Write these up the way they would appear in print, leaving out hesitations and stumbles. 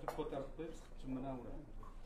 ko'tarib qo'yib siqib bilan uradi.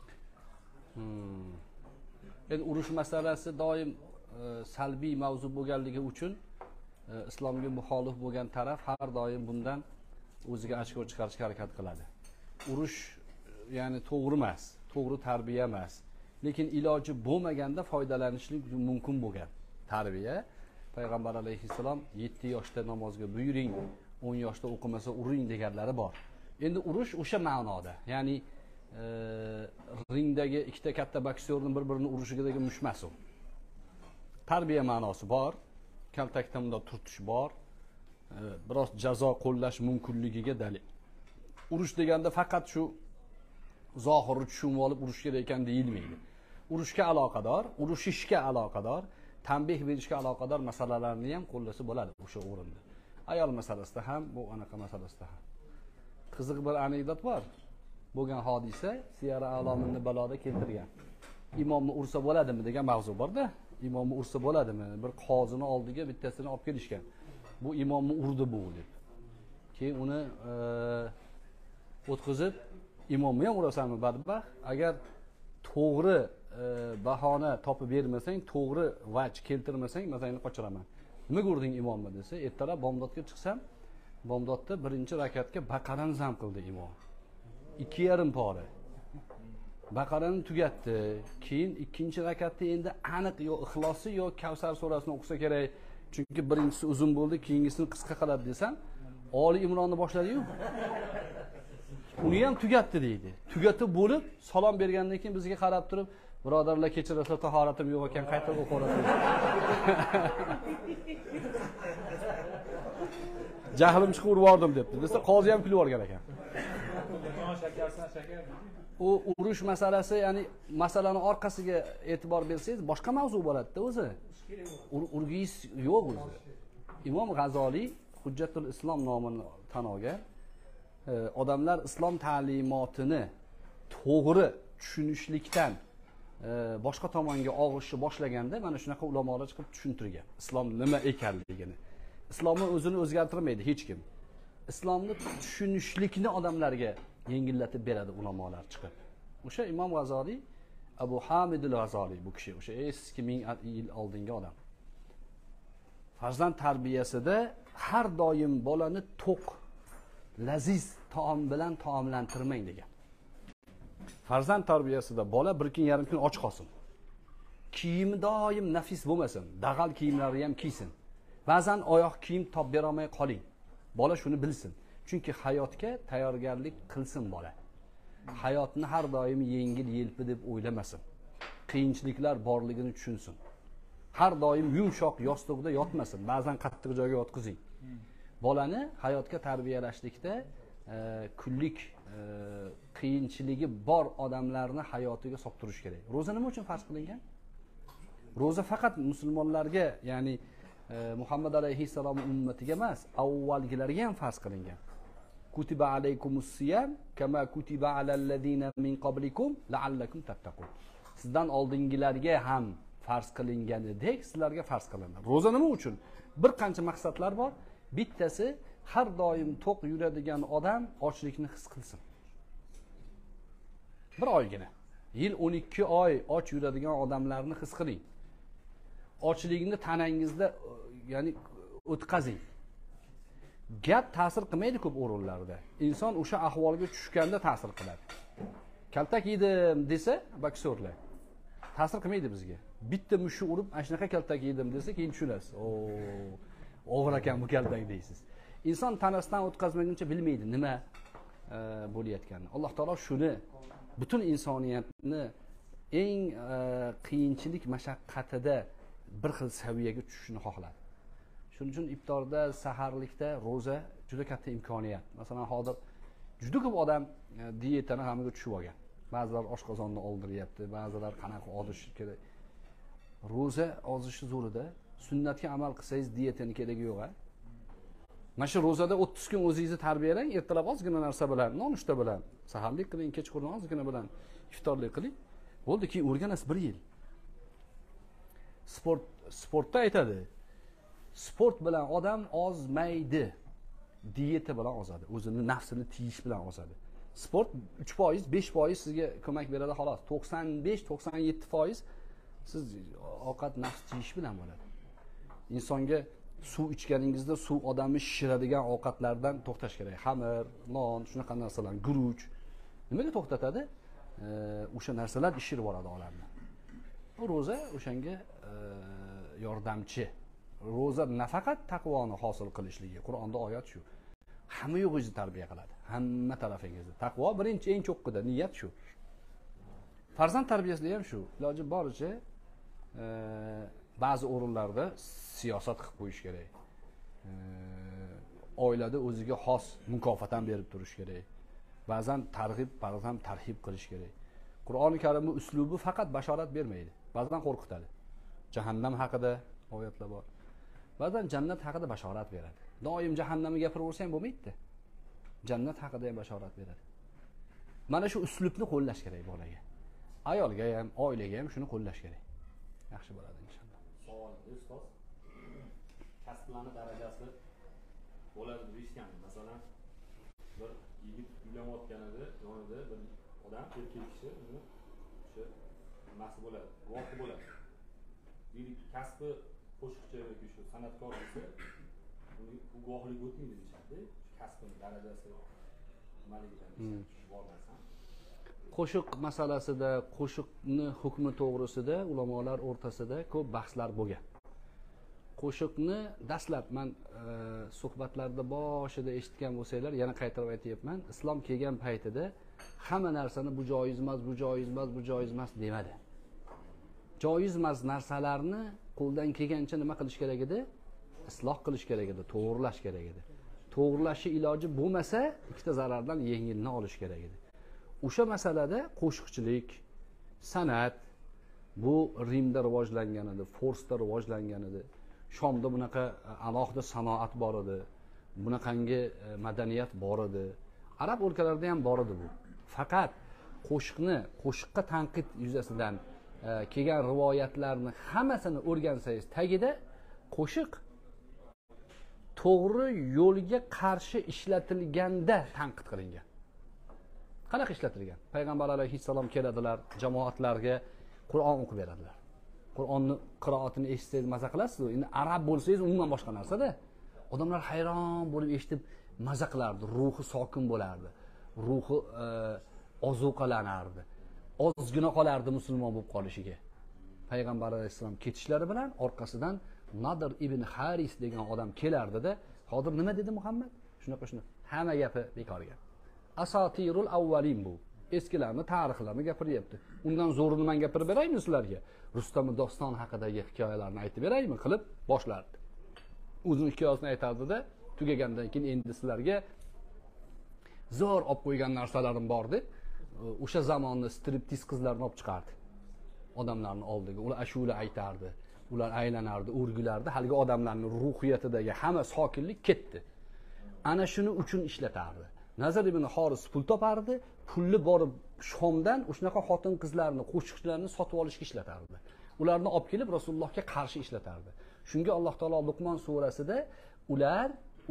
Endi urush masalasi doim salbiy mavzu bo'lganligi uchun islomga muxolif bo'lgan taraf har doim bundan o'ziga ochko chiqarishga harakat qiladi. Urush ya'ni to'g'ri emas, to'g'ri tarbiya emas. Lekin iloji bo'lmaganda foydalanishlik mumkin bo'lgan tarbiya. Payg'ambar alayhissalom 7 yoshda namozga buyuring, 10 yoshda o'qimasa uring deganlari bor. Endi urush o'sha ma'noda, ya'ni ringdagi ikkita katta boksyorning bir-birini urushidagi mushmas u. Tarbiya ma'nosi bor, kaltakda bunda turtish bor, biroz jazo qo'llash mumkinligiga dalil. Urush deganda faqat shu zohiri tushunib olib urush kerak ekan deyilmaydi. Urushga aloqador, urushishga aloqador, tanbeh berishga aloqador masalalarni ham qo'llasa bo'ladi o'sha o'rinda. Ayol masalasida ham, bu anaqa masalasida ham. Qiziq bir anekdot bor. Bo'lgan hodisa Siyara A'lominni baloda keltirgan. Imomni ursa bo'ladimi degan mavzu bor-da. Imomni ursa bo'ladimi? Bir qozini oldiga bittasini olib kelishgan. Bu imomni urdi bu deb. Keyin uni o'tkazib, imomni ham urasanmi badbaxt? Agar to'g'ri bahona topib bermasang, to'g'ri vaj keltirmasang, masalan, qochiraman. Nimaga urding imomni desa, ertalab bomdodga chiqsam, bomdodda birinchi rakatga Baqarani zam qildi imom. 2,5 pora. Baqarani tugatdi. Keyin ikkinchi rakatda endi aniq yo Ixlosi yo Kavsar surasini o'qisa kerak. Chunki birinchisi uzun bo'ldi, keyingisini qisqa qiladi desam, Oli Imronni boshladi-yu. Uni ham tugatdi deydi. Tugatib bo'lib, salom bergandan keyin bizga qarab turib, birodarlar kechirasiz, tahoratim yo'q ekan, qayta o'qirasiz. Jahlim chiqib urvordim debdi. Desa, qozi ham kulib olgan ekan. U urush masalasi, ya'ni masalani orqasiga e'tibor bersangiz, boshqa mavzu bo'ladi-da o'zi. Urgiz yo'q o'zi. Imom G'azoliy Hujjatul Islom nomini tan olgan. Odamlar islom ta'limotini to'g'ri tushunishlikdan boshqa tomonga og'ishni boshlaganda mana shunaqa ulamolar chiqib tushuntirgan. Islom nima ekanligini. Islomni o'zini o'zgartirmaydi hech kim. Islomni tushunishlikni odamlarga yengillatib beradi ulamolar chiqib. O'sha Imom G'azoliy, Abu Hamid al-G'azoliy bu kishi, o'sha eski 1000 yil oldingi odam. Farzand tarbiyasida har doim bolani to'q, laziz taom bilan taomlantirmang degan. Farzand tarbiyasida bola 1,5 kun och qolsin. Kiyimi doim nafis bo'lmasin, dag'al kiyimlarni ham kiysin. Ba'zan oyoq kiyim topib bera olmay qoling. Bola shuni bilsin. Chunki hayotga tayyorgarlik qilsin bola. Hayotni har doim yengil yelpi deb o'ylamasin. Qiyinchiliklar borligini tushunsin. Har doim yumshoq yostiqda yotmasin. Ba'zan qattiq joyga yotqizing. Bolani hayotga tarbiyalashlikda kunlik qiyinchiligi bor odamlarni hayotiga solib turish kerak. Roza nima uchun farz qilingan? Roza faqat musulmonlarga, ya'ni Muhammad alayhissalom ummatiga emas, avvalgilarga ham farz qilingan. Kutiba alaykumus siyam kama kutiba alal ladina min qablikum la'allakum tattaqun. Sizdan oldingilarga ham farz qilinganidek sizlarga farz qilindi. Roza nima uchun? Bir qancha maqsadlar bor. Bittasi, har doim to'q yuradigan odam ochlikni his qilsin. Bir oygina. Yil 12 oy och yuradigan odamlarni his qiling. Ochlikni tanangizda, ya'ni o'tkazing. Gap ta'sir qilmaydi ko'p o'rinlarda. Inson o'sha ahvolga tushganda ta'sir qiladi. Kaltak yedim desa, boksyorlar ta'sir qilmaydi bizga. Bitta mushni urib, ana shunaqa kaltak yedim desa, keyin tushunasiz. Og'ir ekan bu kaltak deysiz. Inson tanasidan o'tkazmaguncha bilmaydi nima bo'layotganini. Alloh taolo shuni butun insoniyatni eng qiyinchilik mashaqqatida bir xil saviyaga tushishni xohladi. Shuning uchun iftorda, saharlikda roza juda katta imkoniyat. Masalan, hozir juda ko'p odam diyetani hamiga tushib olgan. Ba'zilar oshqozonni oldiryapti, ba'zilar qanaqa ozish kerak. Roza ozishi zo'rida, sunnatga amal qilsangiz diyetani keragi yo'q-a? Mana shu rozada 30 kun o'zingizni tarbiyalang, ertalab ozgina narsa bilan, nonushta bilan, saharlik qiling, kechqurun ozgina bilan iftorlik qiling. Bo'ldi, keyin o'rganasiz 1 yil. Sportda aytadi. Sport bilan odam ozmaydi. Diyeta bilan ozadi. O'zini nafsini tiyish bilan ozadi. Sport 3%, 5% sizga ko'mak beradi xolos. 95-97% siz ovqat nafs yeyish bilan bo'ladi. Insonga suv ichganingizda suv odamni shishiradigan ovqatlardan to'xtash kerak. Xamir, non, shunaqa narsalar, guruch. Nimaga to'xtatadi? O'sha narsalar ishirib yuboradi olamni. Bu roza o'shanga yordamchi. Roza nafaqat taqvoni hosil qilishligi, Qur'onda oyat shu. Hamma yo'g'ingizni tarbiya qiladi. Hamma tarafingizni. Taqvo birinchi eng cho'qqida niyat shu. Farzand tarbiyasida ham shu. Iloji boricha ba'zi o'rinlarda siyosat qilib qo'yish kerak. Oilada o'ziga xos mukofot ham berib turish kerak. Ba'zan targ'ib, ba'zan tarhib qilish kerak. Qur'oni Karimning uslubi faqat bashorat bermaydi. Ba'zan qo'rqitadi. Jahannam haqida oyatlar bor. Ba'zan jannat haqida bashorat beradi. Doim jahannamni gapiraversa ham bo'lmaydi. Jannat haqida ham bashorat beradi. Mana shu uslubni qo'llash kerak bolaga. Ayolga ham, oilaga ham shuni qo'llash kerak. Yaxshi bo'ladi inshaalloh. Savol, ustoz. Kasblarning darajasi bo'ladi deyishgan. Masalan, bir yigit uylanayotganida yonida bir odam, erkak kishi uni o'sha nimasi bo'ladi, guvohi bo'ladi. Deylik, kasbi qo'shiqchi yoki shu san'atkor bo'lsa, uni guvohlik o'tmaydi deyishadi. Kasbning darajasi nimaligidan bormasan. Qo'shiq masalasida, qo'shiqni hukmi to'g'risida ulamolar o'rtasida ko'p bahslar bo'lgan. Qo'shiqni dastlab men suhbatlarda boshida eshitgan bo'lsanglar, yana qaytarib aytayapman, islom kelgan paytida hamma narsani bu joiz emas, bu joiz emas, bu joiz emas demadi. Joiz emas narsalarni qo'ldan kelgancha nima qilish kerak edi? Isloh qilish kerak edi, to'g'rilash kerak edi. To'g'rilashi iloji bo'lmasa, ikkita zarardan yengilni olish kerak edi. O'sha masalada qo'shiqchilik, san'at bu Rimda rivojlangan edi, Forsda rivojlangan edi. Shomda bunaqa alohida sanoat bor edi. Bunaqangi madaniyat bor edi. Arab o'lkalarida ham bor edi bu. Faqat qo'shiqqa tanqid yuzasidan kelgan rivoyatlarni hammasini o'rgansangiz, tagida qo'shiq to'g'ri yo'lga qarshi ishlatilganda tanqid qilingan. Qanaqa ishlatilgan? Payg'ambar alayhissalom keladilar, jamoatlarga Qur'on o'qib beradilar. Qur'onni qiroatini eshitsangiz maza qilasiz. Endi arab bo'lsangiz umuman boshqa narsa-da. Odamlar hayron bo'lib eshitib maza qilardi, ruhi sokin bo'lardi. Ruhi ozuqalanardi. Ozgina qolardi musulmon bo'lib qolishiga. Payg'ambar alayhissalom ketishlari bilan orqasidan Nadir ibn Haris degan odam kelardi-da, hozir nima dedi Muhammad? Shunaqa hamma gapi bekorga. Asotirul avvalin bu. Eskilarni tarixlarini gapiryapti. Undan zo'rini men gapirib beraymi sizlarga? Rustam doston haqidagi hikoyalarni aytib beraymi? Qilib boshlardi. Uzun hikoyasini aytardi-da, tugagandan keyin endi sizlarga zo'r olib qo'ygan narsalarim bor deb, o'sha zamonni striptiz qizlarini olib chiqardi. Odamlarning oldiga ular ashula aytardi. Ular aylanardi, o'rgilardi. Haligi odamlarning ruhiyatidagi hamma sokinlik ketdi. Ana shuni uchun ishlatardi. Nazar ibn Haris pul topardi, pulni borib Shomdan o'shanaqa xotin qizlarni, qo'shiqchilarni sotib olishga ishlatardi. Ularni olib kelib Rasulullohga qarshi ishlatardi. Shunga Alloh taolo Luqmon surasida ular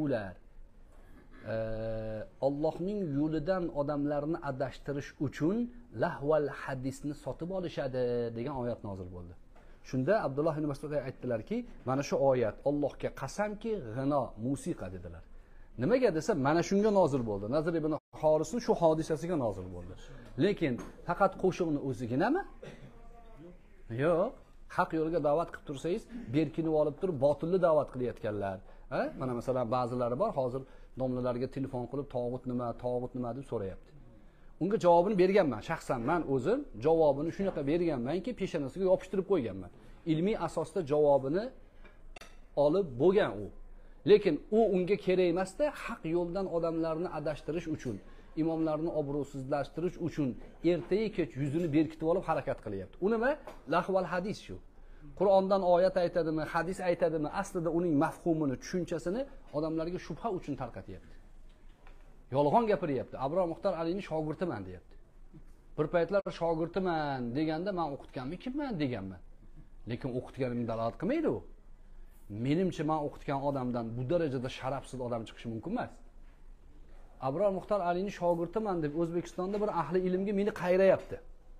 Allohning yo'lidan odamlarni adashtirish uchun lahval hadisni sotib olishadi degan oyat nozil bo'ldi. Shunda Abdulloh ibn Mas'ud aytdilarki, mana shu oyat Allohga qasamki, g'ino, musiqa dedilar. Nimaga desa, mana shunga nozil bo'ldi. Nazir ibn Harisning shu hodisasiga nozil bo'ldi. Lekin faqat qo'shiqni o'ziginami? Yo'q. Haq yo'lga da'vat qilib tursangiz, berkinib olib turib botilni da'vat qilayotganlar. Mana masalan ba'zilari bor, hozir domlalarga telefon qilib tog'ut nima deb so'rayapti. Unga javobini berganman, shaxsan men o'zim javobini shunaqa berganmanki, peshonasiga yopishtirib qo'yganman. Ilmiy asosda javobini olib bo'lgan u. Lekin u unga kerak emasda, haq yo'ldan odamlarni adashtirish uchun, imomlarni obro'sizlashtirish uchun ertaga kech yuzini berkitib olib harakat qilyapti. U nima? Lahval hadis shu. Qur'ondan oyat aytadimi, hadis aytadimi, aslida uning mafhumini, tushunchasini odamlarga shubha uchun tarqatyapti. Yolg'on gapiryapti. Abro Muxtor Alini shogirdiman deyapti. Bir paytlar shogirdiman deganda men o'qitganmi kimman deganman. Lekin o'qitganimni dalolat qilmaydi u. Menimcha men o'qitgan odamdan bu darajada sharafsiz odam chiqishi mumkin emas. Abror Muxtor Aliyning shogirdiman deb O'zbekistonda bir ahli ilmga meni qayrayapti.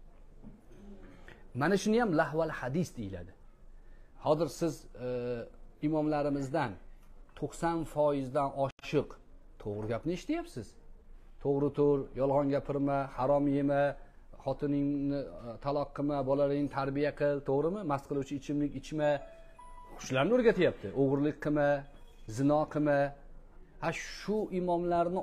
Mana shuni ham lahval hadis deyiladi. Hozir siz imomlarimizdan 90% dan oshiq to'g'ri gapni eshityapsiz. To'g'ri, yolg'on gapirma, harom yema, xotiningni taloq qilma, bolalaringni tarbiya qil, to'g'rimi? Mast qiluvchi ichimlik ichma. Shularni o'rgatyapti. O'g'irlik qilma, zino qilma. Ha shu imomlarni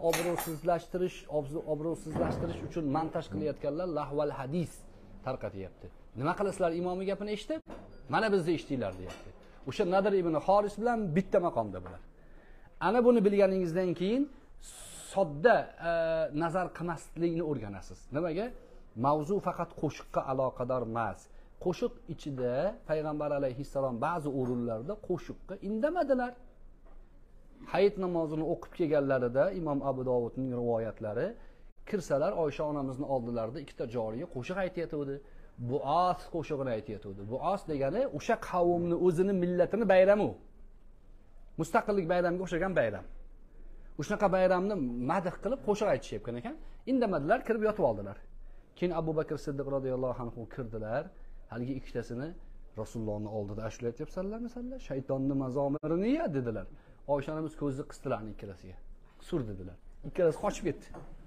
obro'sizlashtirish uchun montaj qilayotganlar lahval hadis tarqatyapti. Nima qilasizlar imomi gapini eshitib? Mana bizni eshitinglar deyapti. O'sha Nadir ibn Xoris bilan bitta maqomda bular. Ana buni bilganingizdan keyin sodda nazar qilmaslikni o'rganasiz. Nimaga? Mavzu faqat qo'shiqqa aloqador emas. Qo'shiq ichida payg'ambar alayhissalom ba'zi o'rinlarda qo'shiqqa indamadilar. Hayit namozini o'qib kelganlarida Imom Abu Dovudning rivoyatlari kirsalar Oysha onamizning oldilarida ikkita joriya qo'shiq aytayotdi. Bu'as qo'shig'ini aytayotdi. Bu'as degani o'sha qavmni o'zini millatini bayrami u. Mustaqillik bayramiga o'xshagan bayram. O'shanaqa bayramni madh qilib qo'shiq aytishayotgan ekan. Indamadilar, kirib yotib oldilar. Keyin Abu Bakr Siddiq radhiyallohu anhu kirdilar. Haligi ikkitasini Rasulullohning oldida ashulatyapsanlarmi sizlar? Shaytonning mazomirini ya dedilar. Oysha onamiz ko'zni qisdilar ikkalasiga. Sur dedilar. Ikkalasi qochib ketdi.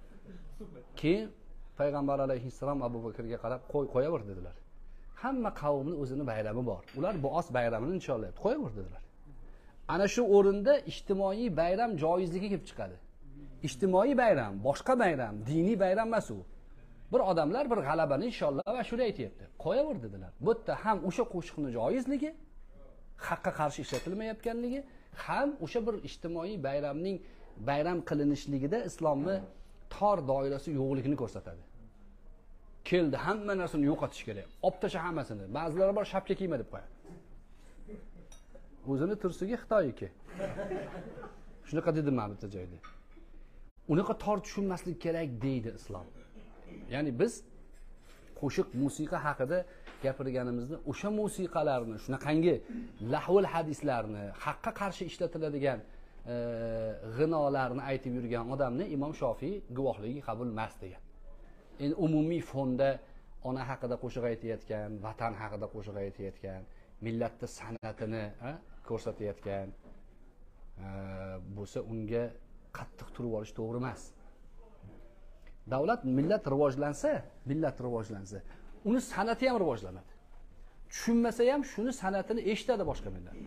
Keyin payg'ambar alayhissalom Abu Bakrga qarab qo'yaver dedilar. Hamma qavmning o'zini bayrami bor. Ular Bu'os bayramini nishonlayapti. Qo'yaver dedilar. Ana shu o'rinda ijtimoiy bayram joizligi kelib chiqadi. Ijtimoiy bayram, boshqa bayram, diniy bayram emas u. Bir odamlar bir g'alabani inshaalloh va shuni aytayapti. Qo'yaver dedilar. Bu yerda ham o'sha qo'shiqning joizligi, haqqa qarshi ishlatilmayotganligi, ham o'sha bir ijtimoiy bayramning bayram qilinishligida islomni tor doirasi yo'qligini ko'rsatadi. Keldi, hamma narsani yo'qotish kerak. Olib tasha hammasini. Ba'zilar bor shapka kiyma deb qo'yadi. O'zini tursiga Xitoyniki. Shunaqa dedim men bitta joyda. Unaqa tor tushunmaslik kerak deydi islom. Ya'ni biz qo'shiq, musiqa haqida gapirganimizda o'sha musiqalarni, shunaqangi lahvul hadislarni, haqqa qarshi ishlatiladigan g'inolarni aytib yurgan odamni Imom Shofiy guvohligi qabul emas degan. Endi umumiy fonda ona haqida qo'shiq aytayotgan, vatan haqida qo'shiq aytayotgan, millatning san'atini ko'rsatayotgan bo'lsa unga qattiq turib olish to'g'ri emas. Davlat millat rivojlansa, uni san'ati ham rivojlanadi. Tushunmasa ham shuni san'atini eshitadi boshqa millat.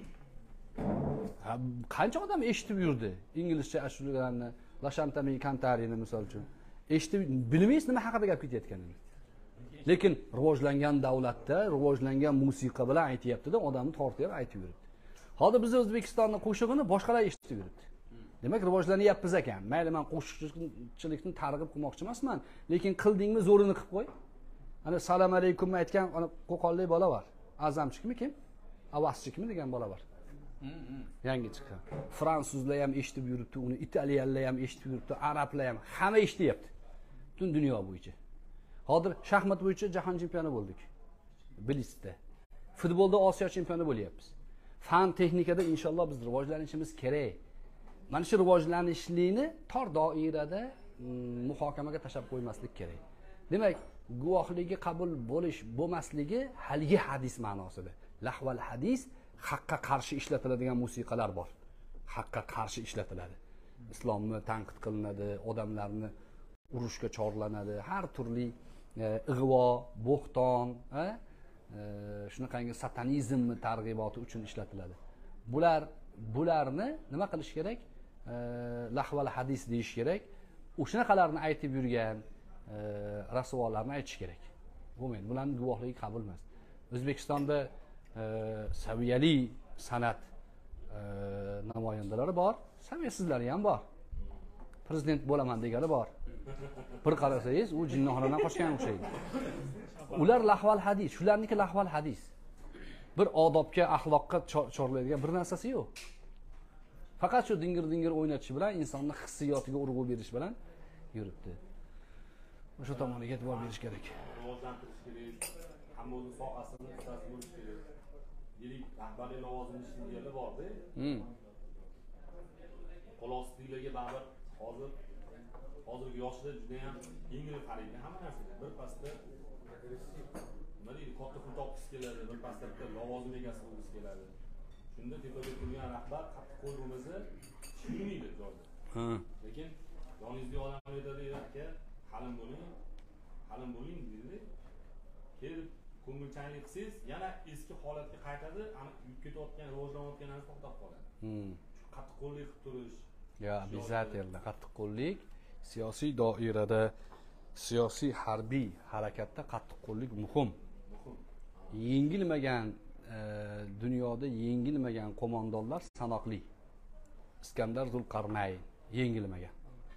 Qancha odam eshitib yurdi inglizcha ashulalarni, La Chantami Cantarini misol uchun. Eshitib bilmaysiz nima haqida gap ketayotganini. Lekin rivojlangan davlatda rivojlangan musiqa bilan aytayapti-da, odamni tortib aytib yuribdi. Hozir biz O'zbekistonning qo'shig'ini boshqalar eshitib yuribdi. Demak, rivojlanyapmiz ekan. Mayli, men qo'shiqchilikni targ'ib qilmoqchi emasman, lekin qildingmi zo'rini qilib qo'y. Ana salom alaykum aytgan qo'qonlik bola bor. Azamchikmi kim? Avazchikmi degan bola bor. Yangi chiqqan. Fransuzlar ham eshitib yuribdi, uni italyanlar ham eshitib yuribdi, arablar ham hamma eshityapti. Butun dunyo bo'yicha. Hozir shaxmat bo'yicha jahon chempioni bo'ldik. Bilisda. Futbolda Osiyo chempioni bo'lyapmiz. Fan texnikada inshaalloh biz rivojlanishimiz kerak. Mana shu rivojlanishlikni tor doirada muhokamaga tashab qo'ymaslik kerak. Demak, guvohligi qabul bo'lish bo'lmasligi haligi hadis ma'nosida. Lahval hadis haqqa qarshi ishlatiladigan musiqalar bor. Haqqa qarshi ishlatiladi. Islomni tanqid qilinadi, odamlarni urushga chorlanadi, har turli ig'vo, bo'xton, shunaqangi satanizmni targ'iboti uchun ishlatiladi. Bularni nima qilish kerak? Lahval hadis deyish kerak. O'shanaqalarni aytib yurgan rasvolarni aytish kerak. Bo'lmaydi. Bularning guvohligi qabul emas. O'zbekistonda saviyali san'at namoyandalari bor, saviyasizlari ham bor. Prezident bo'laman degani bor. Bir qarasangiz, u jinnoxonadan qochgan o'xshaydi. Ular lahval hadis, shularniki lahval hadis. Bir odobga, axloqqa chorlaydigan bir narsasi yo'q. Faqat shu dingir o'ynatish bilan insonning hissiyotiga urg'u berish bilan yuribdi. O'sha tomoniga e'tibor berish kerak. Rivojlantirish kerak. Hamma o'z sohasini ustasi bo'lish kerak. Yirik rahbarlik lavozimli ishchilarga bordi. Qo'l ostidagilarga baribir hozir hozirgi yoshlar juda ham yengil qaraydi hamma narsaga. Bir pasda nima deydi, katta pul topgisi keladi, bir pasda bitta lavozim egasi bo'lgisi keladi. Shunda tepada turgan rahbar qattiq qo'l bo'lmasa tushunmaydi joyda. Lekin yoningizga odam aytadi, aka, halim bo'ling deydi. Kelib ko'ngilchanlik qilsangiz, yana eski holatga qaytadi, ana yurib ketayotgan, rivojlanayotgan narsa to'xtab qoladi. Qattiq qo'llik qilib turish. Ya, обязательно qattiq qo'llik siyosiy doirada, siyosiy harbiy harakatda qattiq qo'llik muhim. Yengilmagan dunyoda yengilmagan qo'mondonlar sanoqli. Iskandar Zulqarnayn yengilmagan.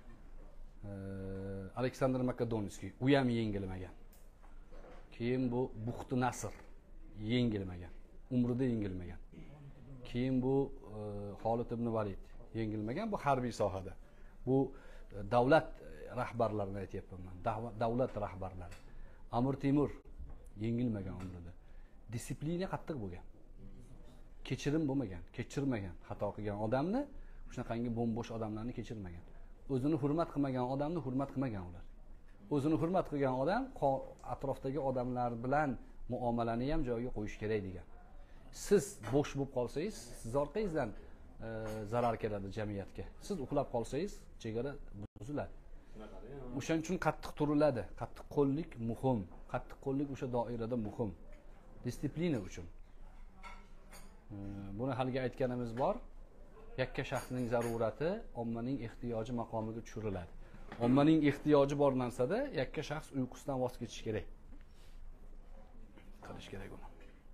Aleksandr Makedonskiy u ham yengilmagan. Keyin bu Buxti Nasr yengilmagan. Umrida yengilmagan. Keyin bu Xolid ibn Valid yengilmagan, bu harbiy sohada. Bu davlat rahbarlarini aytyapman men. Davlat rahbarlari. Amir Temur yengilmagan umrida. Disiplina qattiq bo'lgan. Kechirim bo'lmagan, kechirmagan. Xato qilgan odamni, shunaqangi bo'mbo'sh odamlarni kechirmagan. O'zini hurmat qilmagan odamni hurmat qilmagan ular. O'zini hurmat qilgan odam atrofdagi odamlar bilan muomalani ham joyiga qo'yish kerak degan. Siz bo'sh bo'lib qolsangiz, siz orqangizdan zarar keladi jamiyatga. Siz uxlab qolsangiz, chegara buziladi. O'shaning uchun qattiq turiladi. Qattiq qo'llik muhim. Qattiq qo'llik o'sha doirada muhim. Disiplina uchun. Buni haligi aytganimiz bor. Yakka shaxsning zarurati ommaning ehtiyoji maqomiga tushiriladi. Ommaning ehtiyoji bor narsada yakka shaxs uyqusidan voz kechish kerak. Qilish kerak uni.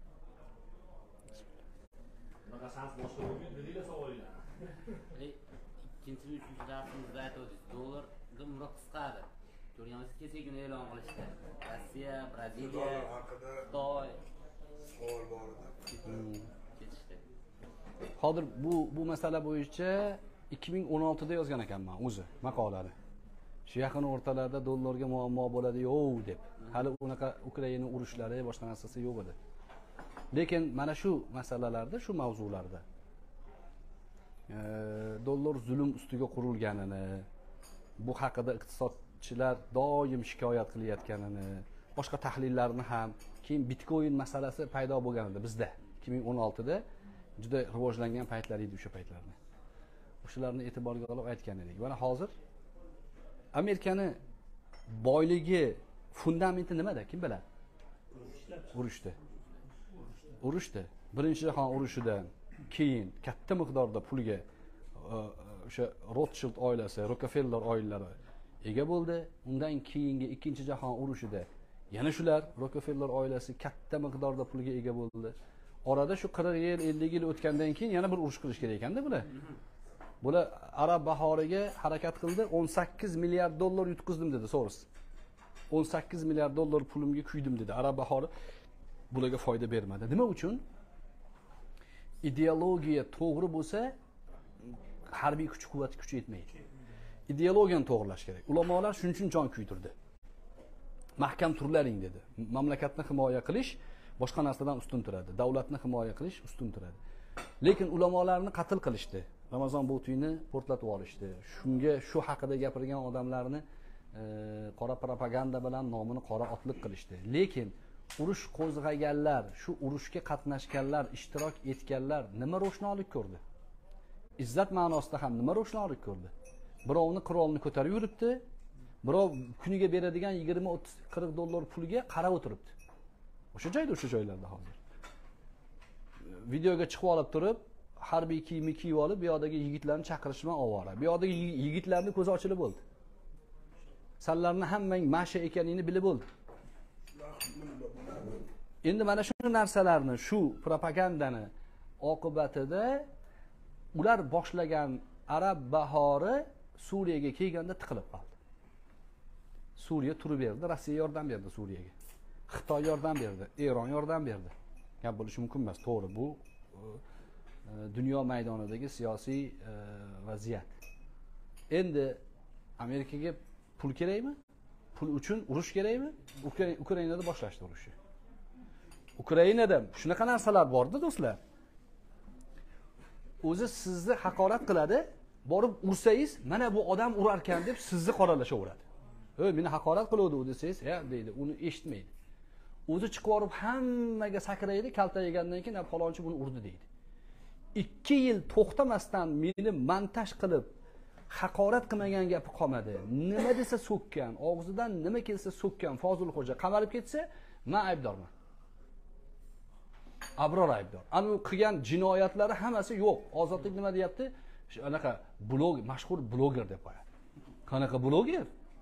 Bunaqa shans boshqa bo'lmaydi, dedinglar savolinglar. Ikkinchi, uchinchi darsimizni aytdik. Dollarga umra qisqadi. Ko'rganmiz kecha kuni e'lon qilishdi. Rossiya, Braziliya, Xitoy savol bor edi. Ketishdi. Hozir bu masala bo'yicha 2016 da yozgan ekanman o'zi maqolani. Shu yaqin o'rtalarda dollarga muammo bo'ladi yo'q deb. Hali unaqa Ukraina urushlari boshqa narsasi yo'q edi. Lekin mana shu masalalarda, shu mavzularda dollar zulm ustiga qurilganini, bu haqida iqtisodchilar doim shikoyat qilayotganini, boshqa tahlillarni ham, keyin Bitcoin masalasi paydo bo'lganida bizda 2016 da juda rivojlangan paytlar edi o'sha paytlarda. O'shalarni e'tiborga olib aytgan edik. Mana hozir Amerikani boyligi fundamenti nimada? Kim biladi? Urushda. Birinchi jahon urushidan keyin katta miqdorda pulga o'sha Rothschild oilasi, Rockefeller oilalari ega bo'ldi. Undan keyingi ikkinchi jahon urushida yana shular Rockefeller oilasi katta miqdorda pulga ega bo'ldi. Orada shu 40 yil, 50 yil o'tgandan keyin yana bir urush qilish kerak ekanda bular. Bular Arab bahoriga harakat qildi, 18 milliard dollar yutqizdim dedi Soros. 18 milliard dollar pulimga kuydim dedi. Arab bahori bularga foyda bermadi. Nima uchun? Ideologiya to'g'ri bo'lsa, harbiy kuch-quvvat kuchi yetmaydi. Ideologiyani to'g'rilash kerak. Ulamolar shuning uchun jon kuydirdi. Mahkam turlaring dedi. Mamlakatni himoya qilish boshqa narsadan ustun turadi. Davlatni himoya qilish ustun turadi. Lekin ulamolarni qatl qilishdi. Ramazon Bo'tuyni portlatib olishdi. Shunga shu haqida gapirgan odamlarni qora propaganda bilan nomini qora otliq qilishdi. Lekin urush qo'zg'aganlar, shu urushga qatnashganlar, ishtirok etganlar nima ro'shnolik ko'rdi? Izzat ma'nosida ham nima ro'shnolik ko'rdi? Birovni qurolni ko'tarib yuribdi, birov kuniga beradigan 20, 30, 40 dollar pulga qarab o'tiribdi. O'sha joyda, o'sha joylarda hozir. Videoga chiqib olib turib, harbiy kiyimni kiyib olib, bu yoqdagi yigitlarni chaqirishman ovora. Bu yoqdagi yigitlarning ko'zi ochilib bo'ldi. Sanlarni hammang masha ekaningni bilib bo'ldi. Endi mana shu narsalarni, shu propagandani oqibatida ular boshlagan Arab bahori Suriyaga kelganda tiqilib qoldi. Suriya turib berdi, Rossiya yordam berdi Suriyaga. Xitoy yordam berdi, Eron yordam berdi. Gap bo'lishi mumkin emas, to'g'ri, bu dunyo maydonidagi siyosiy vaziyat. Endi Amerikaga pul kerakmi? Pul uchun urush kerakmi? Ukrainada boshlashdi urushni. Ukrainada shunaqa narsalar bor-da, do'stlar. O'zi sizni haqorat qiladi, borib ursangiz, mana bu odam urar ekan deb sizni qoralashaveradi. Meni haqorat qiluvdi desangiz, deydi, uni eshitmaydi. O'zi chiqib borib hammaga sakraydi, kalta yegandan keyin falonchi buni urdi deydi. 2 yil to'xtamasdan meni montaj qilib haqorat qilmagan gapi qolmadi. Nima desa so'kkan, og'zidan nima kelsa so'kkan Fozilxo'ja qamalib ketsa, men aybdorman. Abror aybdor. Ana qilgan jinoyatlari hammasi yo'q. Ozodlik nima deyapti? Shu anaqa mashhur bloger deb qo'yadi. Qanaqa bloger?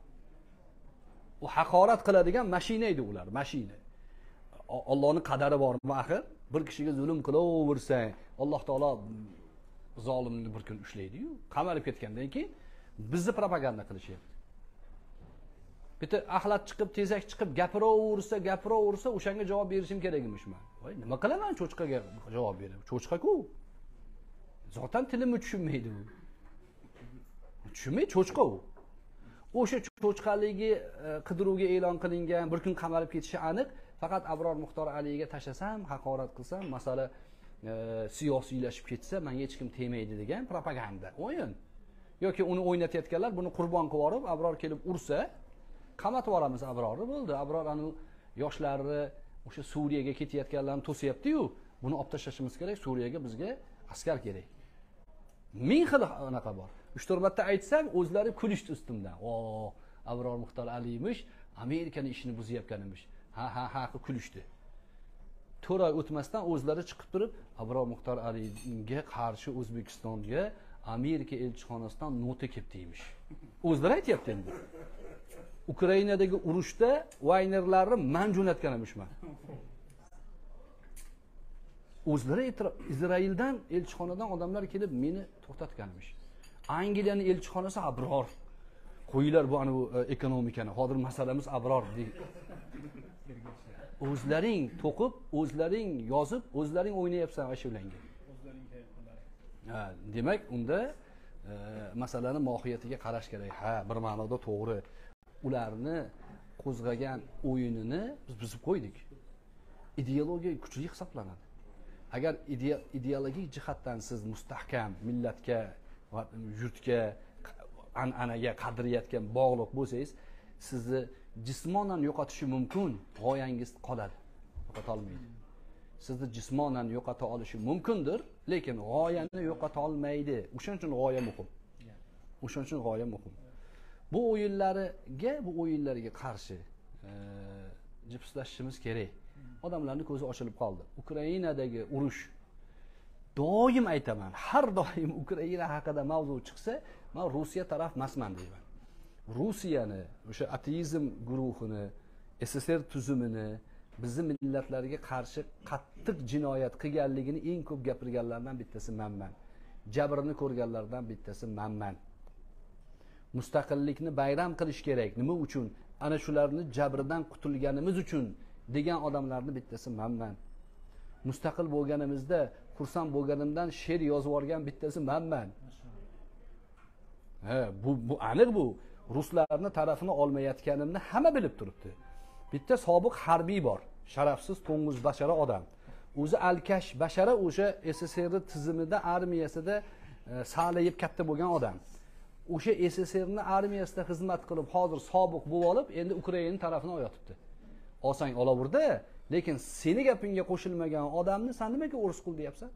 U haqorat qiladigan mashina edi ular, mashina. Allohning qadari bormi axir? Bir kishiga zulm qilaversang, Alloh taolo zolimni bir kun ushlaydi-yu, qamalib ketgandan keyin bizni propaganda qilishyapti. Bitta axlat chiqib, tezak chiqib gapiraversa, o'shanga javob berishim kerak emish men. Voy, nima qilaman cho'chqaga javob berib? Cho'chqa-ku. Zotan tilimni tushunmaydi u. Tushunmaydi cho'chqa u. O'sha cho'chqaligi qidiruvga e'lon qilingan, bir kun qamalib ketishi aniq. Faqat Abror Muxtor Aliyga tashlasam, haqorat qilsam, masala siyosiylashib ketsa, menga hech kim tegmaydi degan propaganda, o'yin. Yoki uni o'ynatayotganlar buni qurbon qilib yorib, Abror kelib ursa, qamatib yuboramiz Abrorni, bo'ldi. Abror anu yoshlarni o'sha Suriyaga ketayotganlarni to'sayapti-yu, buni olib tashlashimiz kerak, Suriyaga bizga askar kerak. Ming xil anaqa bor. 3-4 marta aytsam, o'zlari kulishdi ustimdan. Abror Muxtor Aliymish, Amerikani ishini buzyapgan emish. Ha kulishdi. 4 oy o'tmasdan o'zlari chiqib turib, Abror Muxtor Aliyga qarshi O'zbekistonga Amerika elchixonasidan nota kelib deymish. O'zlari aytayapti endi. Ukrainadagi urushda Wagnerlarni men jo'natgan emishman. O'zlari Izraildan elchixonadan odamlar kelib meni to'xtatgan emish. Angliyaning elchixonasi Abror. Qo'yinglar bu ekonomikani. Hozir masalamiz Abror deydi. O'zlaring to'qib, o'zlaring yozib, o'zlaring o'ynayapsan ashulanga. Demak, unda masalani mohiyatiga qarash kerak. Bir ma'noda to'g'ri. Ularni qo'zg'agan o'yinini biz buzib qo'ydik. Ideologiya kuchli hisoblanadi. Agar ideologik jihatdan siz mustahkam millatga va yurtga, an'anaga, qadriyatga bog'liq bo'lsangiz, sizni jismonan yo'qotishi mumkin, g'oyangiz qoladi. Yo'qota olmaydi. Sizni jismonan yo'qota olishi mumkindir, lekin g'oyani yo'qota olmaydi. O'shaning uchun g'oya muhim. O'shaning uchun g'oya muhim. Bu o'yinlarga qarshi jipslashishimiz kerak. Odamlarning ko'zi ochilib qoldi. Ukrainadagi urush, doim aytaman, har doim Ukraina haqida mavzu chiqsa, men Rossiya taraf emasman deyman. Rossiyani, o'sha ateizm guruhini, SSR tuzumini, bizning millatlarga qarshi qattiq jinoyat qilganligini eng ko'p gapirganlardan bittasi menman. Jabrini ko'rganlardan bittasi menman. Mustaqillikni bayram qilish kerak. Nima uchun? Ana shularni jabridan qutulganimiz uchun degan odamlarning bittasi menman. Mustaqil bo'lganimizda xursand bo'lganimdan she'r yozib olgan bittasi menman. Bu aniq bu. Ruslarning tarafini olmayotganimni hamma bilib turibdi. Bitta sobiq harbiy bor, sharafsiz to'ng'iz bashara odam. O'zi alkash bashara o'sha SSR tizimida, armiyasida salayib katta bo'lgan odam. O'sha SSRning armiyasida xizmat qilib, hozir sobiq bo'lib olib, endi Ukraina tarafini oyotibdi. Olsang olaverdi, lekin seni gapingga qo'shilmagan odamni sen nimaga o'ris qil deyapsan?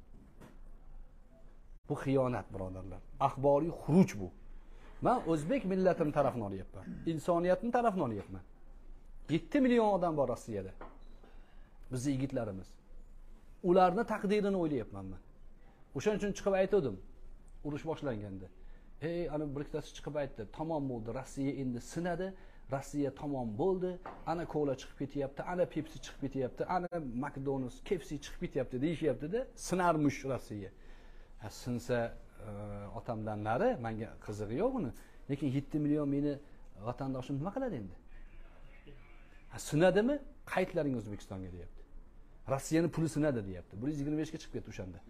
Bu xiyonat, birodarlar. Axboriy xuruj bu. Men o'zbek millatining tarafini olyapman. Insoniyatning tarafini olyapman. 7 million odam bor Rossiyada. Bizning yigitlarimiz. Ularning taqdirini o'ylayapman men. O'shaning uchun chiqib aytdim. Urush boshlanganda. Ana bir ikkitasi chiqib aytdi, tamom bo'ldi, Rossiya endi sinadi, Rossiya tamom bo'ldi, ana kola chiqib ketyapti, ana Pepsi chiqib ketyapti, ana McDonald's, KFC chiqib ketyapti deyishyapti-da, sinarmish Rossiya. Sinsa otamdan nari, menga qizig'i yo'q uni. Lekin 7 million meni vatandoshim nima qiladi endi? Sinadimi? Qaytlaring O'zbekistonga deyapti. Rossiyaning puli sinadi deyapti. 125 ga chiqib ketdi o'shanda.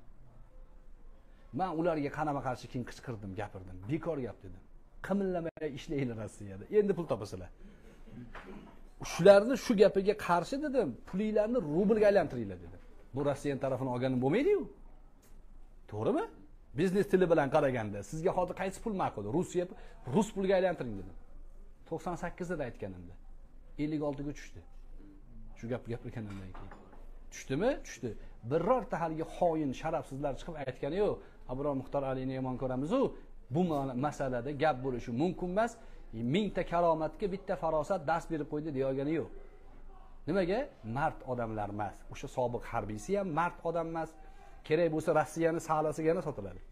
Men ularga qanama qarshi keyin qichqirdim, gapirdim. Bekor gap dedim. Qimillamay ishlaylar Rossiyada. Endi pul topasizlar. Shularni shu gapiga qarshi dedim, pulinglarni rublga aylantiringlar dedim. Bu Rossiya tarafini olganim bo'lmaydi-yu. To'g'rimi? biznes tili bilan qaraganda sizga hozir qaysi pul ma'qul? Rus pulga aylantiring dedim. 98 da aytganimda 56 ga tushdi. Shu gapni gapirganimdan keyin. Tushdimi? Tushdi. Birorta haligi xoin, sharafsizlar chiqib aytgani yo'q. Abror Muxtor Alini yomon ko'ramiz-ku, bu masalada gap bo'lishi mumkin emas. Mingta karomatga bitta farosat dars berib qo'ydi deyogani yo'q. Nimaga? Mard odamlar emas. O'sha sobiq harbiysi ham mard odam emas. Kerak bo'lsa Rossiyani saqlasiga yana sotiladi.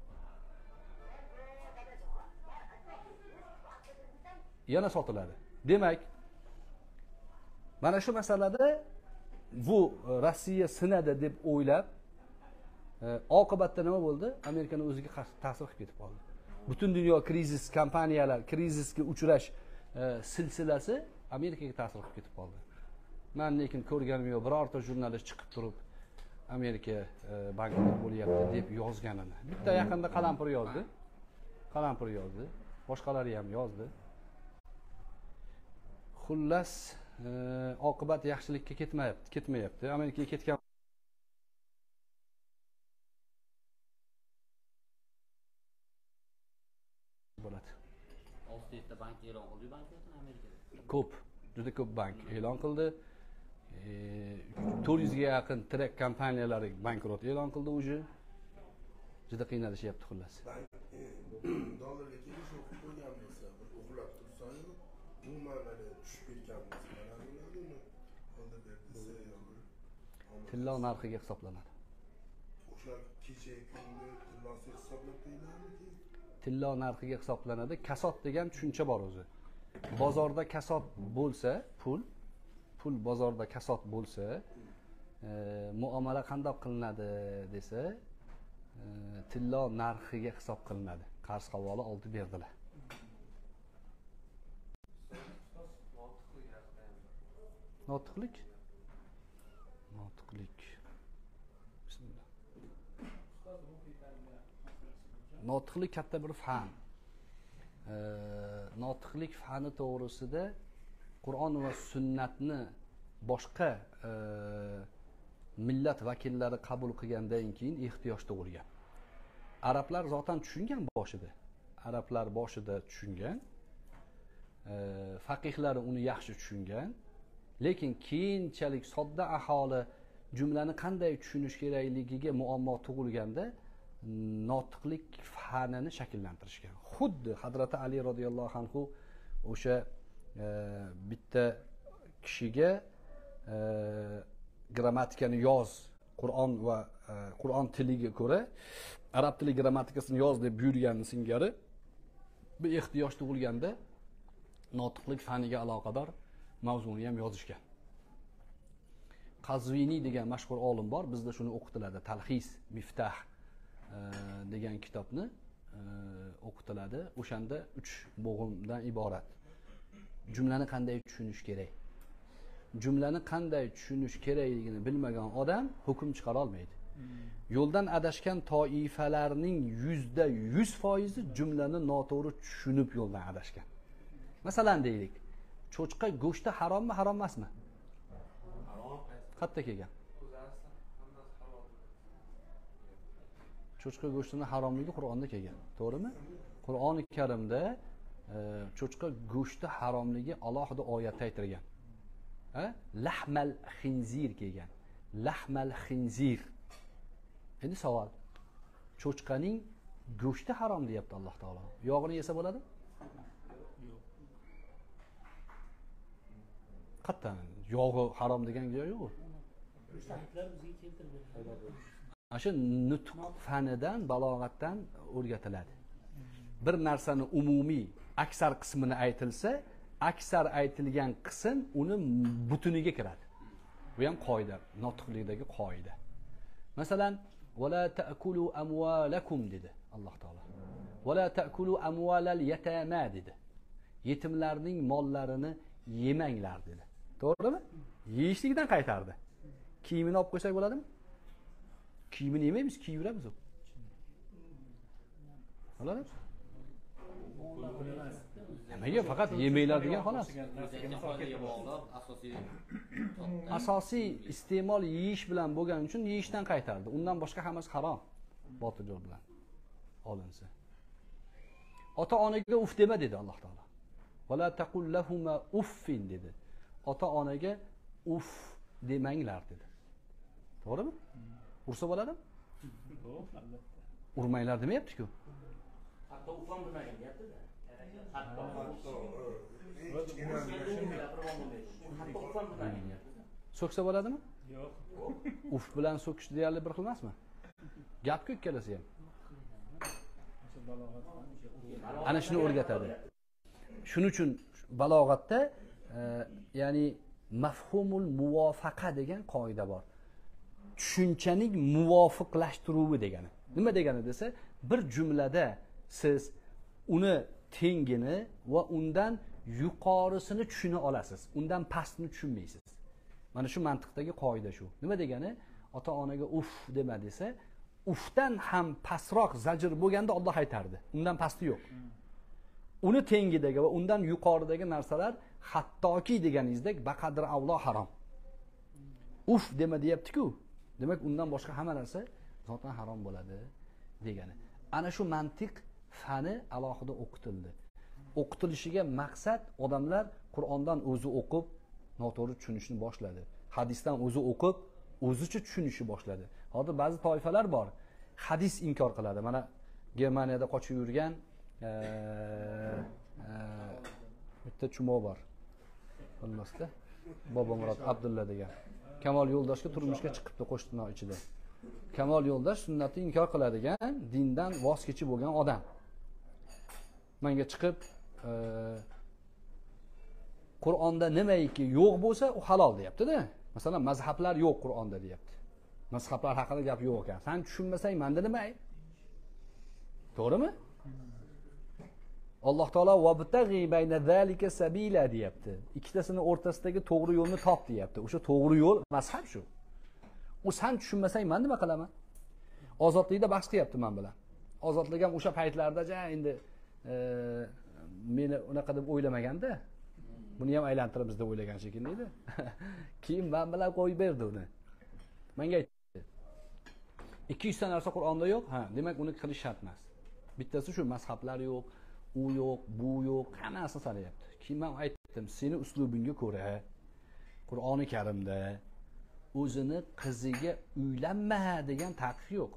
Yana sotiladi. Demak, mana shu masalada bu Rossiya sinadi deb o'ylab, oqibatda nima bo'ldi? Amerikani o'ziga ta'sir qilib ketib qoldi. Butun dunyo krizis kompaniyalar, krizisga uchrash silsilasi Amerikaga ta'sir qilib ketib qoldi. Men lekin ko'rganim yo'q, birorta jurnalist chiqib turib Amerika bankrot bo'lyapti deb yozganini. Bitta yaqinda qalampir yozdi. Boshqalari ham yozdi. Xullas, oqibat yaxshilikka ketmayapti. Amerikaga ketgan bo'ladi. 6 ta bank e'lon qildi bankrotini Amerikada. Ko'p, juda ko'p bank e'lon qildi. 400 ga yaqin trak kompaniyalari bankrot e'lon qildi o'zi. Juda qiynalishyapti xullas. Dollarga kelish o'qib qo'ygan bo'lsa, bir uxlab tursangiz, umuman tushib ketgan bo'lsa, mana bo'ladimi? Hozirda Tilla narxiga hisoblanadi. o'sha kecha kunni tillosi hisoblab qo'yiladimi? Tilla narxiga hisoblanadi. Kasod degan tushuncha bor o'zi. Bozorda kasod bo'lsa, pul bozorda kasod bo'lsa, muomala qanday qilinadi desa, tilla narxiga hisob qilinadi. Qarz havoli oldi berdilar. Notiqlik. Bismillah. Notiqlik katta bir fan. Notiqlik fani to'g'risida Qur'on va sunnatni boshqa millat vakillari qabul qilgandan keyin ehtiyoj tug'ilgan. Arablar zotan tushungan boshida. Arablar boshida tushungan. Faqihlari uni yaxshi tushungan. Lekin keyinchalik sodda aholi jumlani qanday tushunish kerakligiga muammo tug'ilganda notiqlik fanini shakllantirishgan. Xuddi Hazrati Ali radhiyallohu anhu o'sha bitta kishiga grammatikani yoz, Qur'on tiliga ko'ra arab tili grammatikasini yoz deb buyurganini singari bir ehtiyoj tug'ilganda notiqlik faniga aloqador mavzuni ham yozishgan. Qazviniy degan mashhur olim bor, bizda shuni o'qitiladi. Talxis Miftah degan kitobni o'qitiladi. O'shanda 3 bo'g'imdan iborat. Jumlani qanday tushunish kerak? Jumlani qanday tushunish kerakligini bilmagan odam hukm chiqara olmaydi. Yo'ldan adashgan toifalarning 100% jumlani noto'g'ri tushunib yo'ldan adashgan. Masalan deylik, cho'chqa go'shti harommi, harom emasmi? Harom. Qayerda kelgan? Cho'chqa go'shtini haromligi Qur'onda kelgan, to'g'rimi? Qur'oni Karimda cho'chqa go'shti haromligi alohida oyatda aytilgan. Lahmal xinzir kelgan. Lahmal xinzir. Endi savol. Cho'chqaning go'shti harom deyapti Alloh taolo. Yog'ini yesa bo'ladimi? Yo'q. Qattan yog'i harom degan joy yo'q. Shu nutq fanidan, balog'atdan o'rgatiladi. Bir narsani umumiy aksar qismini aytilsa, aksar aytilgan qism uni butuniga kiradi. Bu ham qoida, notiqlikdagi qoida. Masalan, "Wala ta'kulu amwalakum" dedi Alloh taolo. "Wala ta'kulu amwalal yatama" dedi. Yetimlarning mollarini yemanglar dedi. To'g'rimi? Yeyishlikdan qaytardi. Kiyimini olib qo'ysak bo'ladimi? Kiyimini yemaymiz, kiyveramiz u. Xolos? Nimaga faqat yemanglar degan xolos. Asosiy iste'mol yeyish bilan bo'lgani uchun yeyishdan qaytardi. Undan boshqa hammasi harom. Botil yo'l bilan. olinsa. Ota-onaga uf dema dedi Alloh taolo. Wala taqul lahuma uffin dedi. Ota-onaga uf demanglar dedi. To'g'rimi? Ursa bo'ladimi? Yo'q, albatta. Urmanglar demayapti-ku. Hatto ufam bilmagan deyapti-da. Hatto ufam bilmagan deyapti. So'ksa bo'ladimi? Yo'q. Uf bilan so'kish deyarli bir xil emasmi? Gap-ku ikkalasi ham. O'sha balog'at Ana shuni o'rgatadi. Shuning uchun balog'atda ya'ni mafhumul muvofaqa degan qoida bor. Tushunchaning muvofiqlashtiruvi degani. Nima degani desa, bir jumlada siz uni tengini va undan yuqorisini tushuna olasiz. Undan pastni tushunmaysiz. Mana shu mantiqdagi qoida shu. Nima degani? Ota-onaga uf dema desa, ufdan ham pastroq zajr bo'lganda Alloh aytardi. Undan pasti yo'q. Uni tengidagi va undan yuqoridagi narsalar hattoki deganingizdek baqadir avlo harom. Uf dema deyapti-ku. Demak, undan boshqa hamma narsa zotan harom bo'ladi degani. Ana shu mantiq fani alohida o'qitildi. O'qitilishiga maqsad odamlar Qur'ondan o'zi o'qib noto'g'ri tushunishni boshladi. Hadisdan o'zi o'qib o'zicha tushunishni boshladi. Hozir ba'zi toifalar bor, hadis inkor qiladi. Mana Germaniyada qochib yurgan bitta chumoq bor. Bilmasda. Bobomurod Abdulla degan. Kamol Yo'ldoshga turmushga chiqibdi qo'shnilar ichida. Kamol Yo'ldosh sunnatni inkor qiladigan, dindan voz kechib bo'lgan odam. Menga chiqib Qur'onda nimaiki yo'q bo'lsa, u halol deyapti-da. Masalan, mazhablar yo'q Qur'onda deyapti. Mazhablar haqida gap yo'q ekan. Sen tushunmasang, menda nima? To'g'rimi? Alloh taolo vabtaghi bayna zalika sabila deyapti. Ikkitasini o'rtasidagi to'g'ri yo'lni top deyapti. O'sha to'g'ri yo'l mazhab shu. U sen tushunmasang, men nima qilaman? Ozodlikda bahs qilyapti men bilan. Ozodlik ham o'sha paytlarda endi meni unaqa deb o'ylamaganda, buni ham aylantiramiz deb o'ylagan shekilli edi. Keyin men bilan qo'yib berdi uni. Menga aytdi. 200 ta narsa Qur'onda yo'q. Ha, demak uni qilish shart emas. Bittasi shu mazhablar yo'q, u yo'q, bu yo'q, hammasi sanayapti. Keyin men aytdim, seni uslubingga ko'ra Qur'oni Karimda o'zini qiziga uylanma degan taqiq yo'q.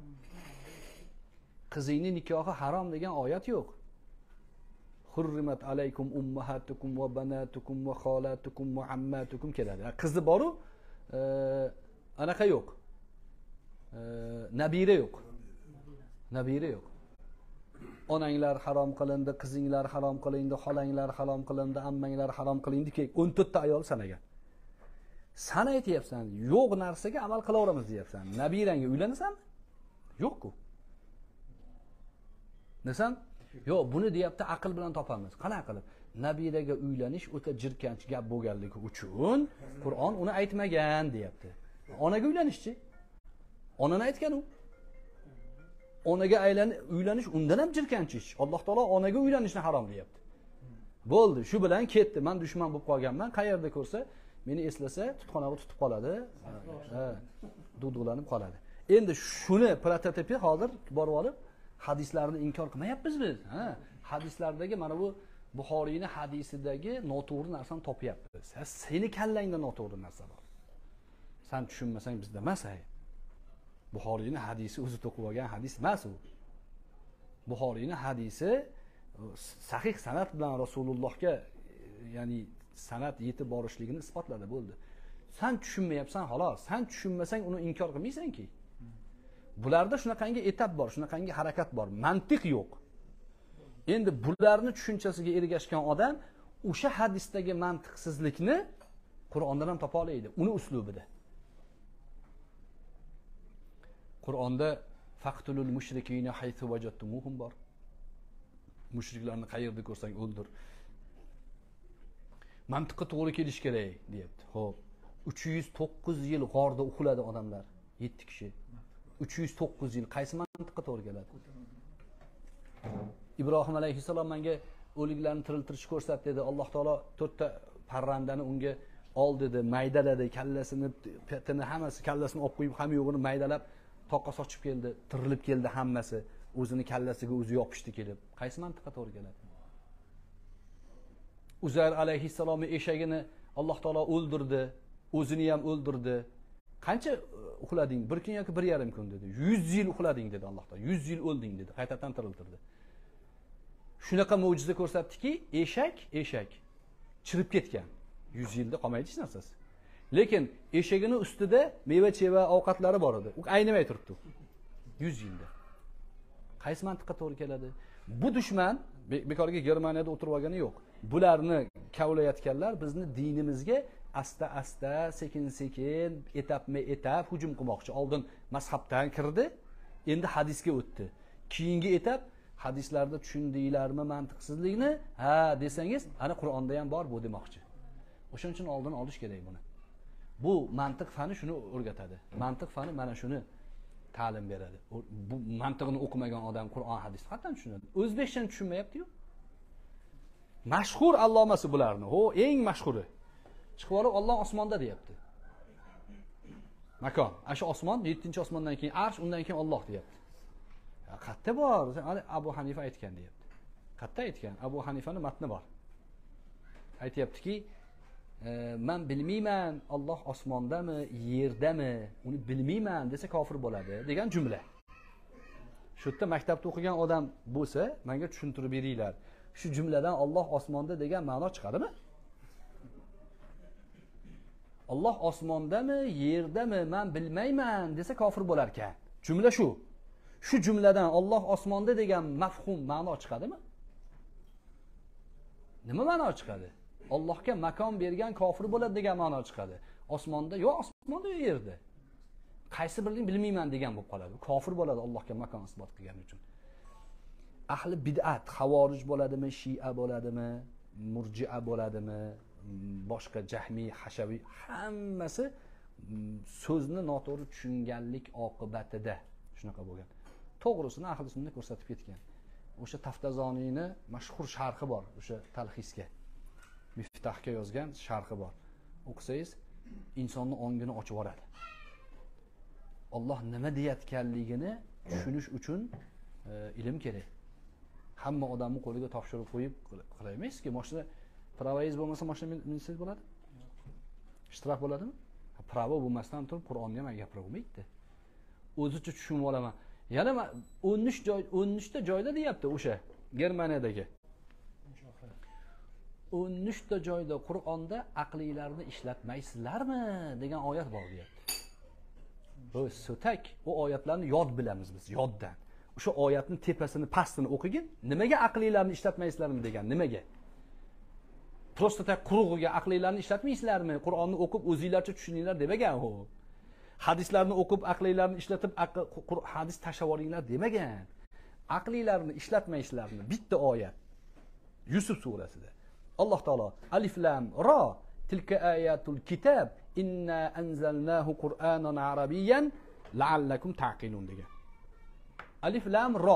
Qizingni nikohi harom degan oyat yo'q. Hurrimat alaykum ummahatukum va banatukum va khalatukum va ammatukum keladi. Qizi boru anaqa yo'q. Nabira yo'q. Nabira yo'q. Onanglar harom qilindi, qizinglar harom qilindi, xolanglar harom qilindi, ammanglar harom qilindi, 14 ta ayol sanagan. Sen aytyapsan, yo'q narsaga amal qilaveramiz deyapsan. Nabirangga uylanasanmi? Yo'q-ku. Desam, yo'q, buni deyapti, aql bilan topamiz. Qanaqa qilib? Nabiraga uylanish o'ta jirkanch gap bo'lganligi uchun Qur'on uni aytmagan deyapti. Onaga uylanishchi? Onani aytgan u. Onaga uylanish undan ham jirkanch ish. Alloh taolo onaga uylanishni harom deyapti. Bo'ldi, shu bilan ketdi. Men dushman bo'lib qolganman. Qayerda ko'rsa, meni eslasa, tutqonaga tutib qoladi. Duduqlanib qoladi. Endi shuni prototipi hozir borib olib hadislarni inkor qilmayapmiz biz. Ha, hadislardagi mana bu Buxoriyning hadisidagi noto'g'ri narsani topyapmiz. Seni kallangda noto'g'ri narsa bor. Sen tushunmasang bizda emas. Buxoriyning hadisi o'zi to'qib olgan hadis emas u. Buxoriyning hadisi sahih sanad bilan Rasulullohga, ya'ni sanad yetib borishligini isbotladi, bo'ldi. Sen tushunmayapsan, xolos. Sen tushunmasang uni inkor qilmaysan-ki. Bularda shunaqangi etap bor, shunaqangi harakat bor, mantiq yo'q. Endi bularni tushunchasiga ergashgan odam o'sha hadisdagi mantiqsizlikni Qur'ondan ham topa oladi, uni uslubida. Qur'onda faqtulul mushrikina haythu wajadtumuhum bor. Mushriklarni qayerda ko'rsang o'ldir. Mantiqqa to'g'ri kelish kerak, deyapti. Xo'p, 309 yil g'orda uxladi odamlar, 7 kishi. 309 yil qaysi mantiqqa to'g'ri keladi? Ibrohim alayhissalom menga o'liklarni tiriltirishni ko'rsat dedi. Alloh taolo 4 ta parrandani unga ol dedi, maydaladi, kallasini, petini hammasi kallasini olib qo'yib, hamma yo'g'ini maydalab toqqa sochib keldi, tirilib keldi hammasi, o'zini kallasiga o'zi yopishdi kelib. Qaysi mantiqqa to'g'ri keladi? Uzayr alayhissalomning eshagini Alloh taolo o'ldirdi, o'zini ham o'ldirdi. Qancha uxlading? 1 kun yoki 1,5 kun dedi. 100 yil uxlading dedi Alloh taolo. 100 yil o'lding dedi. Qaytadan tiriltirdi. Shunaqa mo'jiza ko'rsatdiki, eshak chirib ketgan. 100 yilda qolmaydi hech narsasi. Lekin eshagining ustida meva-cheva ovqatlari bor edi. U aynamay turibdi. 100 yilda. Qaysi mantiqqa to'g'ri keladi? Bu dushman bekorga Germaniyada o'tirib olgani yo'q. Bularni kavlayotganlar bizni dinimizga asta-asta, sekin-sekin, etap hujum qilmoqchi. Oldin mazhabdan kirdi, endi hadisga o'tdi. Keyingi etap hadislarda tushundinglarmi mantiqsizlikni? Ha desangiz, ana Qur'onda ham bor bu demoqchi. O'shaning uchun oldin olish kerak buni. Bu mantiq fani shuni o'rgatadi. Mantiq fani mana shuni ta'lim beradi. Bu mantiqni o'qimagan odam Qur'on hadis qatdan tushunadi. O'zbekchani tushunmayapti-yu. Mashhur allomasi bularni. Eng mashhuri. Chiqib olib Alloh osmonda deyapti. Makon. Shu osmon 7-osmondan keyin arsh, undan keyin Alloh deyapti. Qayerda bor? Abu Hanifa aytgan deyapti. Qayerda aytgan? Abu Hanifaning matni bor. Aytayaptiki, men bilmayman Alloh osmondami, yerdami, uni bilmayman desa kofir bo'ladi degan jumla. Shu yerda maktabda o'qigan odam bo'lsa, menga tushuntirib beringlar. Shu jumladan Alloh osmonda degan ma'no chiqadimi? Alloh osmondami, yerdami, men bilmayman desa kofir bo'lar ekan. Jumla shu. Shu jumladan Alloh osmonda degan mafhum ma'no chiqadimi? Nima ma'no chiqadi? Allohga makon bergan kofir bo'ladi degan ma'no chiqadi. Osmonda yo osmonda yo yerda. Qaysi birini bilmayman degan bo'lib qoladi. Kofir bo'ladi Allohga makon isbot qilgani uchun. Ahli bid'at, xavorij bo'ladimi, Shia bo'ladimi, Murji'a bo'ladimi, boshqa Jahmiy, Hashaviy hammasi so'zni noto'g'ri tushunganlik oqibatida shunaqa bo'lgan. To'g'risini ahli sunna ko'rsatib ketgan. O'sha Taftazoniyning mashhur sharhi bor, o'sha talxisga. Miftahga yozgan sharhi bor. O'qisangiz insonning ongini ochib yuboradi. Alloh nima deyotganligini tushunish uchun ilm kerak. Hamma odamni qo'liga topshirib qo'yib qilaymiz-ki, mashina pravoyiz bo'lmasa mashina minsangiz bo'ladi? Ishtiroq bo'ladimi? Pravo bo'lmasdan turib Qur'onni ham gapirib bo'lmaydi. O'zicha tushunib olaman. Yana 13 ta joyda deyapti o'sha Germaniyadagi. 13 ta joyda Qur'onda aqlinglarni ishlatmaysizlarmi degan oyat bor deyapti. Bu so'tak, u oyatlarni yod bilamiz biz, yoddan. O'sha oyatning tepasini, pastini o'qigin, nimaga aqlinglarni ishlatmaysizlarmi degan, nimaga? Prosta tak qurug'iga aqlinglarni ishlatmaysizlarmi? Qur'onni o'qib o'zingizlarcha tushuninglar demagan u. Hadislarni o'qib aqlinglarni ishlatib hadis tashlab olinglar demagan. Aqlinglarni ishlatmaysizlarmi? Bitta oyat. Yusuf surasida. Alloh taolo alif lam ra tilka ayatul kitab inna anzalnahu qur'anan arabiyyan la'allakum ta'qilun degan. Alif lam ra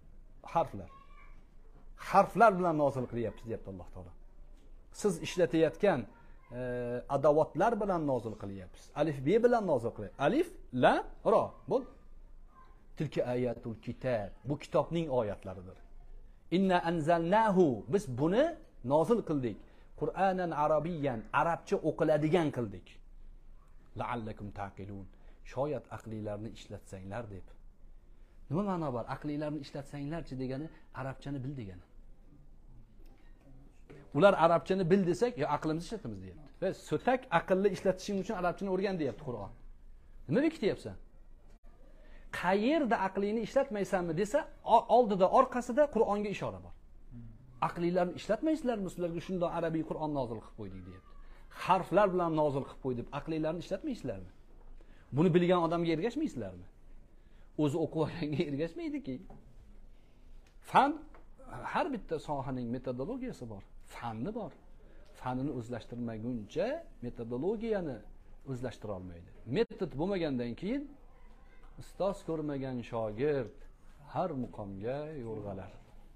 harflar bilan nozil qilyapti deyapti Alloh taolo. Siz ishlatayotgan adovatlar bilan nozil qilyapsiz. Alif b bilan nozil qilyapsiz. Alif lam ra bo'l. Tilka ayatul kitab, bu kitobning oyatlaridir. Inna anzalnahu, biz buni nozil qildik. Qur'anan arabiyyan, arabcha o'qiladigan qildik. La'allakum taqilun, shoyat aqlinglarni ishlatsanglar deb. Nima ma'no bor? Aqlinglarni ishlatsanglarchi degani arabchani bil degani. Ular arabchani bil desak, yo aqlimizni ishlatamiz deyapti. Va so'tak aqlli ishlatishing uchun arabchani o'rgan deyapti Qur'on. Nima bekityapsan? Qayerda aqlingni ishlatmaysanmi desa, oldida, orqasida Qur'onga ishora bor. Aqlinglarni ishlatmaysizlarmi, sizlarga shunday arabiy Qur'on nozil qilib qo'ydik deyapti. Harflar bilan nozil qilib qo'ydik. Aqlinglarni ishlatmaysizlarmi? Buni bilgan odamga ergashmaysizlarmi? O'zi o'qib olganga ergashmaydi-ki. Fan har bitta sohaning metodologiyasi bor, fanni bor. Fanini o'zlashtirmaguncha metodologiyani o'zlashtira olmaydi. Metod bo'lmagandan keyin ustoz ko'rmagan shogird har muqomga yo'rg'alar.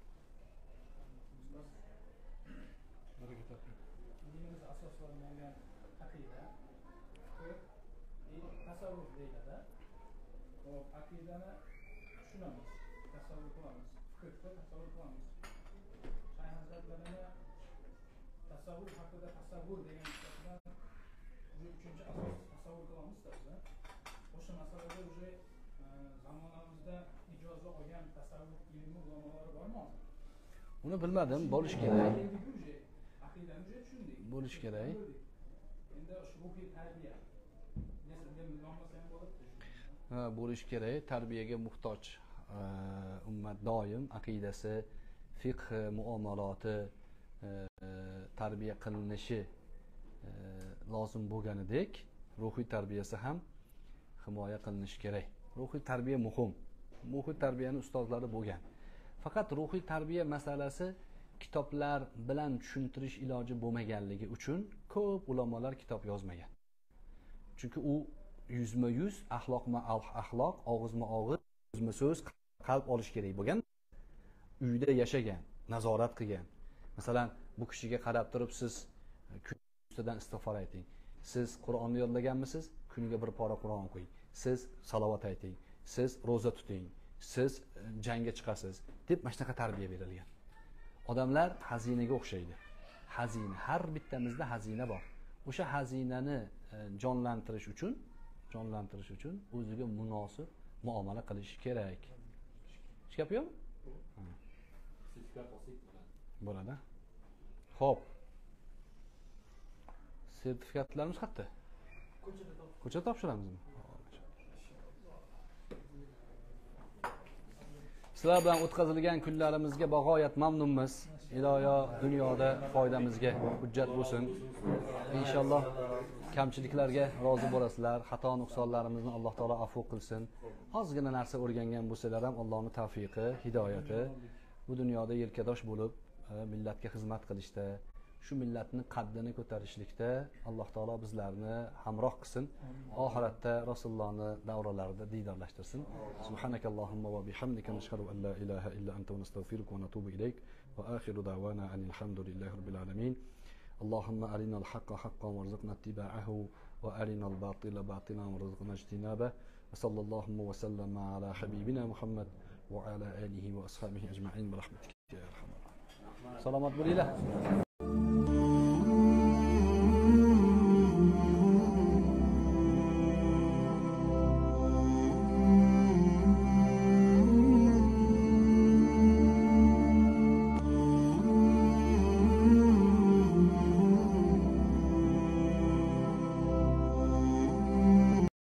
Dinimiz asoslangan aqida tasavvuf deyiladi. Hop, tasavvur qilamiz. Fiqhda tasavvur qilamiz. Shayx hazratlarini tasavvur haqida tasavvur degan kitobdan uchinchi asos tasavvur qilamizda biz. O'sha masalada уже zamonamizda ijoza olgan tasavvur ilmi ulamolari bormi? Uni bilmadim, bo'lish kerak. Aqidani уже tushundik. Bo'lish kerak. Endi shu ruhiy tarbiya nomlasa ham bo'ladi. Ha, bo'lish kerak. Tarbiyaga muhtoj ummat doim aqidasi, fiqh, muomaloti tarbiya qilinishi lozim bo'lganidek, ruhiy tarbiyasi ham himoya qilinishi kerak. Ruhiy tarbiya muhim. Ruhiy tarbiyani ustozlari bo'lgan. Faqat ruhiy tarbiya masalasi kitoblar bilan tushuntirish iloji bo'lmaganligi uchun ko'p ulamolar kitob yozmagan. Chunki u yuzma-yuz axloq, og'izma-og'iz, so'zma-so'z qalb olish kerak bo'lgan. Uyda yashagan, nazorat qilgan. Masalan, bu kishiga qarab turib siz kun ustidan istig'for ayting. Siz Qur'onni yodlaganmisiz? Kuniga bir pora Qur'on o'qing. Siz salovat ayting. Siz roza tuting. Siz jangga chiqasiz deb mana shunaqa tarbiya berilgan. Odamlar xazinaga o'xshaydi. Xazina, har bittamizda xazina bor. O'sha xazinani jonlantirish uchun o'ziga munosib muomala qilish kerak. Hech gap yo'qmi? Sertifikat olsak bo'ladi. Xo'p. Sertifikatlarimiz qayerda? Ko'chada topshiramizmi? Sizlar bilan o'tkazilgan kunlarimizga bag'oyat mamnunmiz. Iloyo dunyoda foydamizga hujjat bo'lsin. Inshaalloh kamchiliklarga rozi bo'lasizlar. Xato nuqsonlarimizni Alloh taolo afv qilsin. Ozgina narsa o'rgangan bo'lsalar ham Allohning tavfiqi, hidoyati bu dunyoda yelkadosh bo'lib millatga xizmat qilishda, shu millatni qaddini ko'tarishlikda Alloh taolo bizlarni hamroh qilsin. Oxiratda Rasulullohni davralarida diydorlashtirsin. Subhanakallohumma va bihamdika nashhadu an la ilaha illa anta va nastagfiruka va natubu ilayk va akhiru da'wana alhamdulillahi robbil alamin. Allahumma arinal haqqa haqqan warzuqna ittiba'ahu wa arinal batila batilan warzuqna ijtinabah. Wa sallallahu wa sallama ala habibina Muhammad wa ala alihi wa ashabihi ajma'in bi rahmatika ya arhamar rahimin. Salomat bo'linglar.